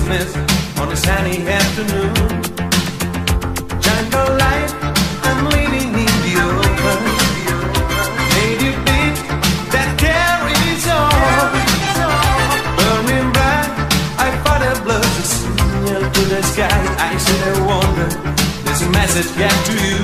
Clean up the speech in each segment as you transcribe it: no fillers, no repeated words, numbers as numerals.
business on a sunny afternoon. Jungle life, I'm living in the open. Native beat that carries on. Burning bright, I fought a blood to signal to the sky. I said I wonder, there's a message get to you.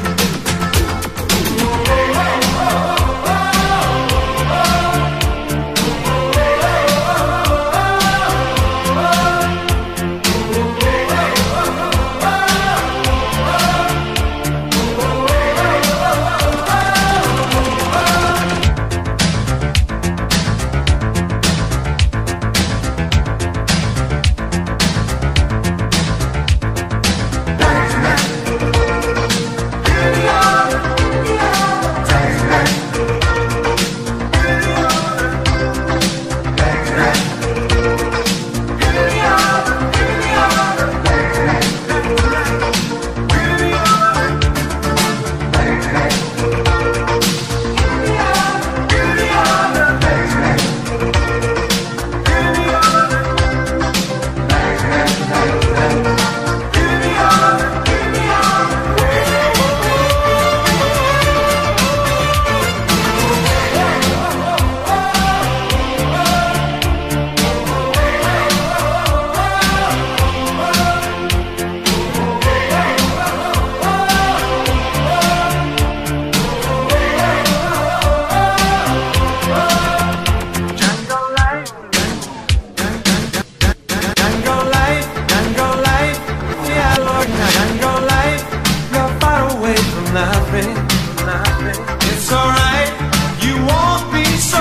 It's alright, you won't be so.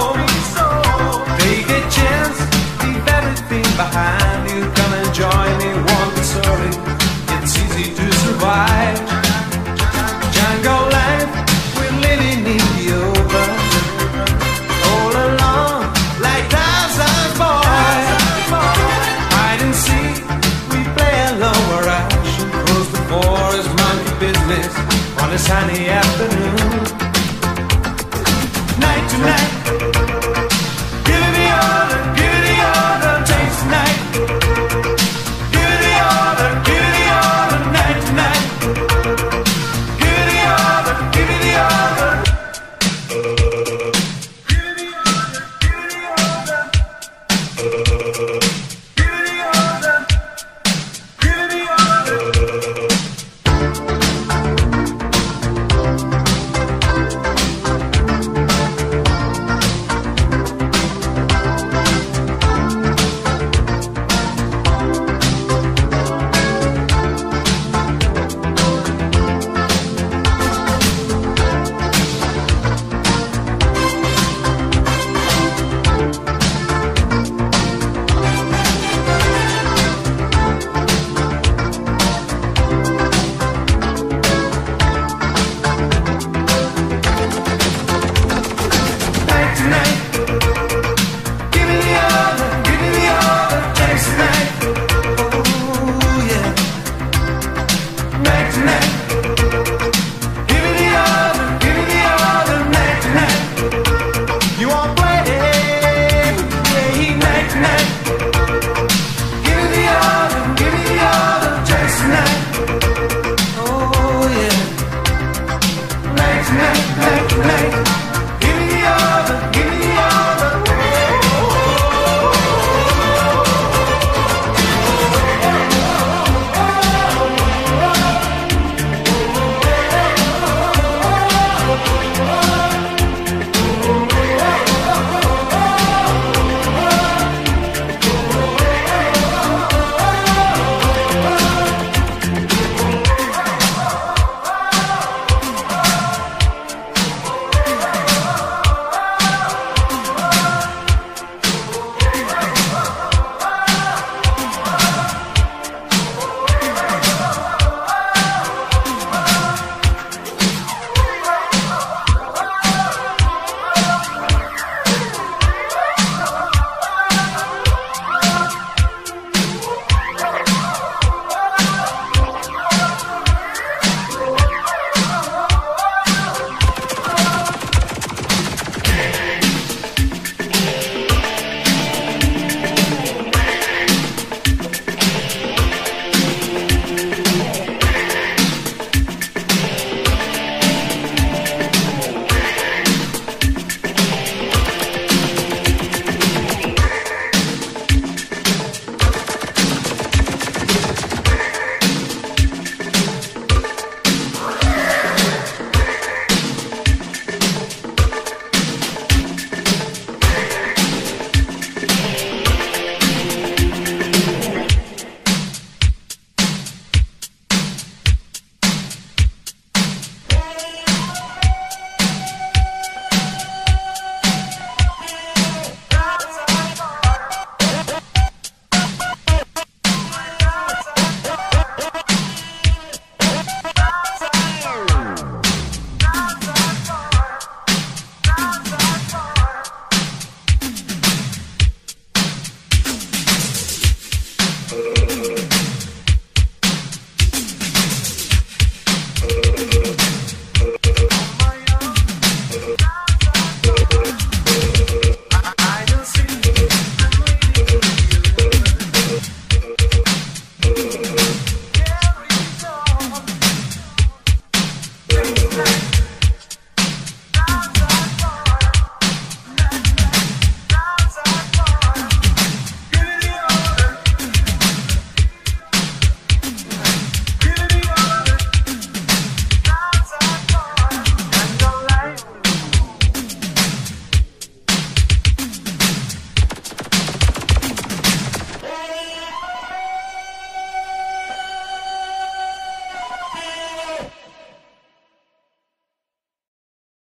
Take a chance, leave everything behind you. Come and join me, won't be sorry. It's easy to survive. Jungle life, we're living in the open. All alone, like Tarzan's boy. Hide and seek, we play alone where I should close the forest, monkey business on a sunny afternoon. Night to night.